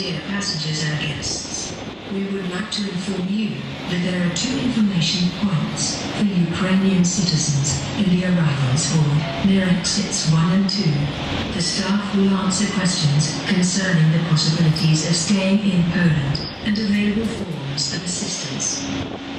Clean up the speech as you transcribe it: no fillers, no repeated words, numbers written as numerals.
Dear passengers and guests, we would like to inform you that there are two information points for Ukrainian citizens in the arrivals hall near exits 1 and 2. The staff will answer questions concerning the possibilities of staying in Poland and available forms of assistance.